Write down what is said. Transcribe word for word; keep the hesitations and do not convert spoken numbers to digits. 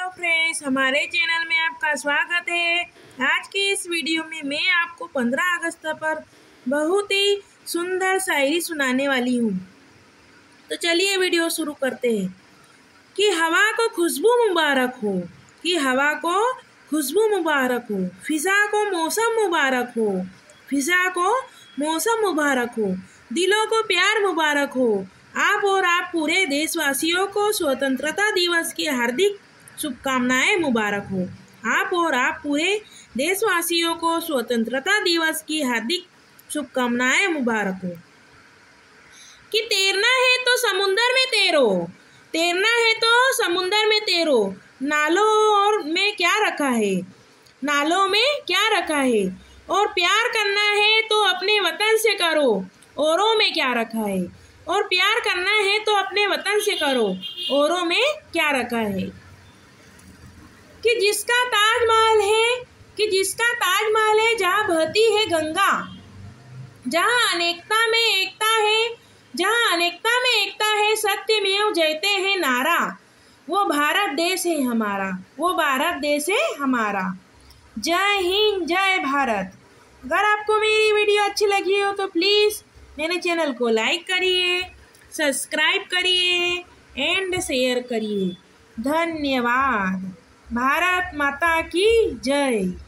Hello friends, हमारे channel में आपका स्वागत है। आज की इस वीडियो में मैं आपको पंद्रह अगस्त पर बहुत ही सुंदर शायरी सुनाने वाली हूँ। तो चलिए वीडियो शुरू करते हैं। कि हवा को खुशबू मुबारक हो, कि हवा को खुशबू मुबारक हो, फिजा को मौसम मुबारक हो, फिजा को मौसम मुबारक हो, दिलों को प्यार मुबारक हो। आप और आप पूरे देशवासियों को स्वतंत्रता दिवस की हार्दिक शुभकामनाएं मुबारक हो। आप और आप पूरे देशवासियों को स्वतंत्रता दिवस की हार्दिक शुभकामनाएं मुबारक हो। कि तैरना है तो समुंदर में तैरो, तैरना है तो समुंदर में तैरो, नालों और में क्या रखा है, नालों में क्या रखा है। और प्यार करना है तो अपने वतन से करो, औरों में क्या रखा है। और प्यार करना है तो अपने वतन से करो, औरों में क्या रखा है। कि जिसका ताजमहल है, कि जिसका ताजमहल है, जहाँ बहती है गंगा, जहाँ अनेकता में एकता है, जहाँ अनेकता में एकता है, सत्यमेव जयते हैं नारा, वो भारत देश है हमारा, वो भारत देश है हमारा। जय हिंद, जय भारत। अगर आपको मेरी वीडियो अच्छी लगी हो तो प्लीज़ मेरे चैनल को लाइक करिए, सब्सक्राइब करिए एंड शेयर करिए। धन्यवाद। भारत माता की जय।